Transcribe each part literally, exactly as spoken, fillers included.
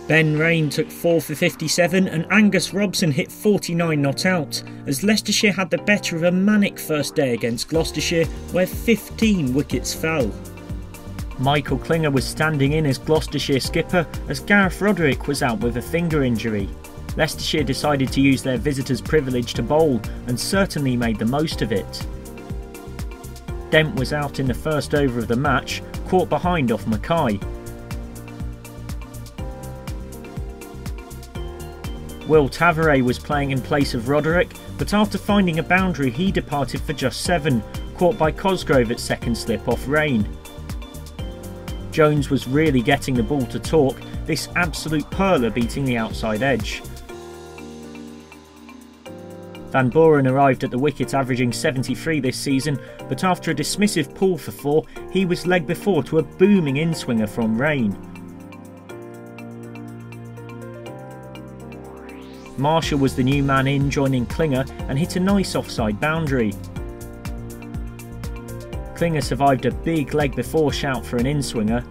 Ben Raine took four for fifty-seven and Angus Robson hit forty-nine not out, as Leicestershire had the better of a manic first day against Gloucestershire, where fifteen wickets fell. Michael Klinger was standing in as Gloucestershire skipper, as Gareth Roderick was out with a finger injury. Leicestershire decided to use their visitors' privilege to bowl, and certainly made the most of it. Dent was out in the first over of the match, caught behind off Mackay. Will Tavare was playing in place of Roderick, but after finding a boundary he departed for just seven, caught by Cosgrove at second slip off Raine. Jones was really getting the ball to talk, this absolute perler beating the outside edge. Van Buren arrived at the wicket averaging seventy-three this season, but after a dismissive pull for four, he was leg before to a booming in-swinger from Raine. Marshall was the new man in, joining Klinger, and hit a nice offside boundary. Klinger survived a big leg before shout for an in-swinger.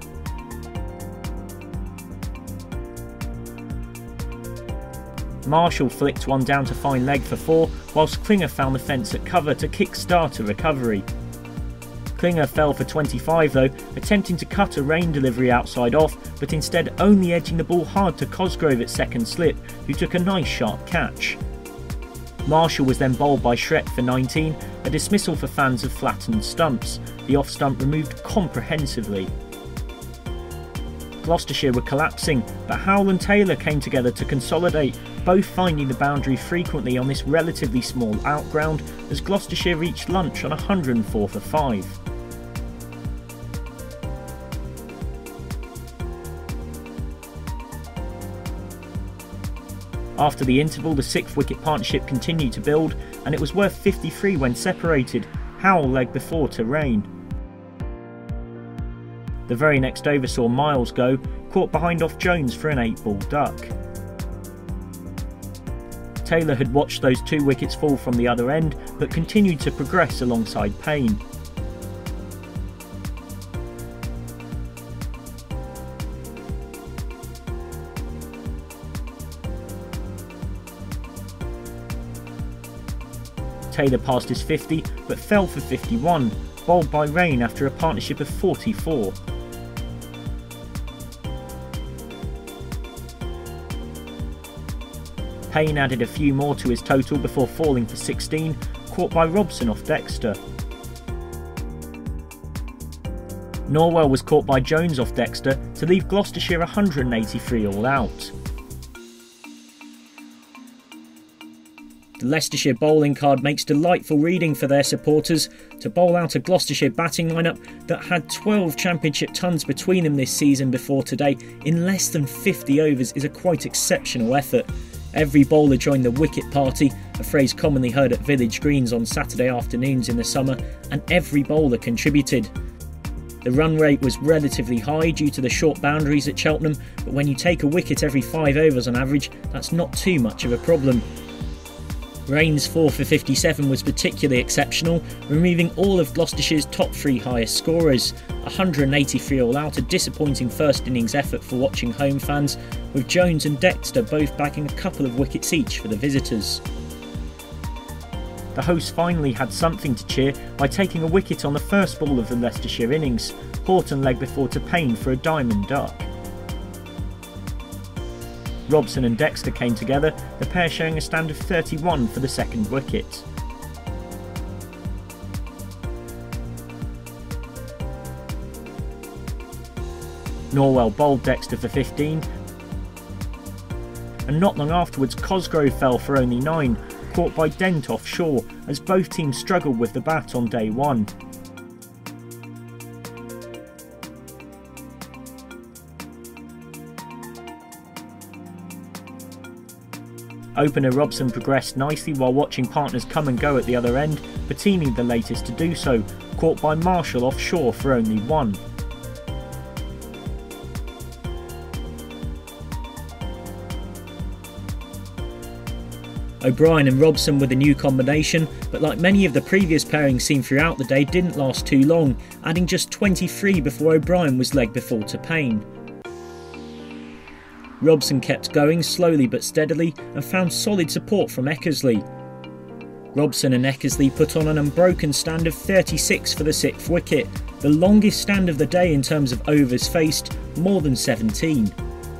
Marshall flicked one down to fine leg for four, whilst Klinger found the fence at cover to kick-start a recovery. Klinger fell for twenty-five though, attempting to cut a Raine delivery outside off, but instead only edging the ball hard to Cosgrove at second slip, who took a nice sharp catch. Marshall was then bowled by Shrek for nineteen, a dismissal for fans of flattened stumps, the off-stump removed comprehensively. Gloucestershire were collapsing, but Howell and Taylor came together to consolidate, both finding the boundary frequently on this relatively small outground, as Gloucestershire reached lunch on one hundred and four for five. After the interval, the sixth wicket partnership continued to build, and it was worth fifty-three when separated, Howell leg before to Raine. The very next over saw Miles go, caught behind off Jones for an eight ball duck. Taylor had watched those two wickets fall from the other end, but continued to progress alongside Payne. Taylor passed his fifty, but fell for fifty-one, bowled by Raine after a partnership of forty-four. Payne added a few more to his total before falling for sixteen, caught by Robson off Dexter. Norwell was caught by Jones off Dexter to leave Gloucestershire one hundred and eighty-three all out. The Leicestershire bowling card makes delightful reading for their supporters. To bowl out a Gloucestershire batting lineup that had twelve championship tons between them this season before today in less than fifty overs is a quite exceptional effort. Every bowler joined the wicket party, a phrase commonly heard at village greens on Saturday afternoons in the summer, and every bowler contributed. The run rate was relatively high due to the short boundaries at Cheltenham, but when you take a wicket every five overs on average, that's not too much of a problem. Raine's four for fifty-seven was particularly exceptional, removing all of Gloucestershire's top three highest scorers. one hundred and eighty-three all out, a disappointing first innings effort for watching home fans, with Jones and Dexter both bagging a couple of wickets each for the visitors. The hosts finally had something to cheer by taking a wicket on the first ball of the Leicestershire innings. Horton leg before to Payne for a diamond duck. Robson and Dexter came together, the pair showing a stand of thirty-one for the second wicket. Norwell bowled Dexter for fifteen, and not long afterwards Cosgrove fell for only nine, caught by Dent offshore, as both teams struggled with the bat on day one. Opener Robson progressed nicely while watching partners come and go at the other end, Bettini the latest to do so, caught by Marshall offshore for only one. O'Brien and Robson were the new combination, but like many of the previous pairings seen throughout the day, didn't last too long, adding just twenty-three before O'Brien was leg before to Payne. Robson kept going slowly but steadily and found solid support from Eckersley. Robson and Eckersley put on an unbroken stand of thirty-six for the sixth wicket, the longest stand of the day in terms of overs faced, more than seventeen.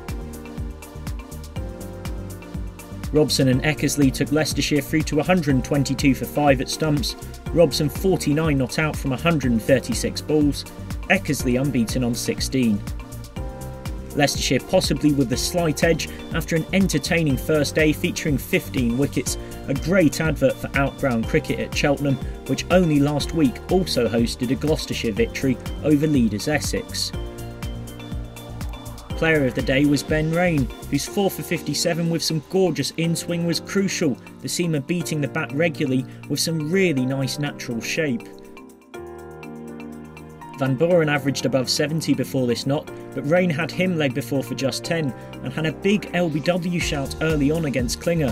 Robson and Eckersley took Leicestershire through to one hundred twenty-two for five at stumps, Robson forty-nine not out from one hundred thirty-six balls, Eckersley unbeaten on sixteen. Leicestershire possibly with the slight edge after an entertaining first day featuring fifteen wickets, a great advert for outground cricket at Cheltenham, which only last week also hosted a Gloucestershire victory over leaders Essex. Player of the day was Ben Raine, whose four for fifty-seven with some gorgeous in-swing was crucial, the seamer beating the bat regularly with some really nice natural shape. Van Buren averaged above seventy before this knock, but Raine had him leg before for just ten and had a big L B W shout early on against Klinger.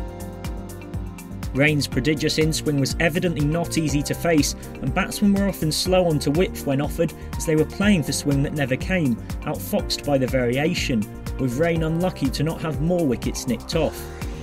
Raine's prodigious in-swing was evidently not easy to face, and batsmen were often slow on to width when offered as they were playing for swing that never came, outfoxed by the variation, with Raine unlucky to not have more wickets nicked off.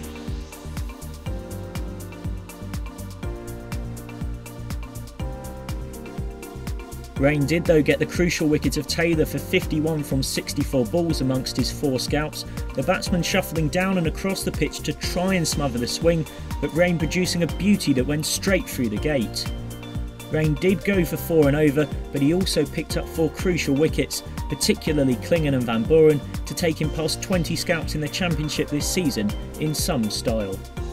Raine did though get the crucial wicket of Taylor for fifty-one from sixty-four balls amongst his four scouts, the batsman shuffling down and across the pitch to try and smother the swing, but Raine producing a beauty that went straight through the gate. Raine did go for four and over, but he also picked up four crucial wickets, particularly Klinger and Van Buren, to take him past twenty scouts in the Championship this season in some style.